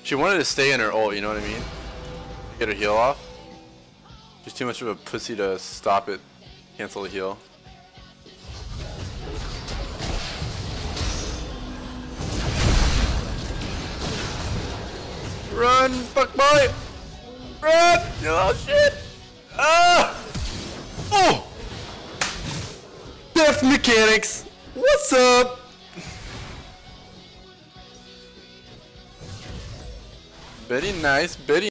She wanted to stay in her ult, you know what I mean? Get her heal off. She's too much of a pussy to stop it. Cancel the heal. Run, fuck boy! Run! Oh shit! Ah! Oh! Deft mechanics! What's up? Very nice, very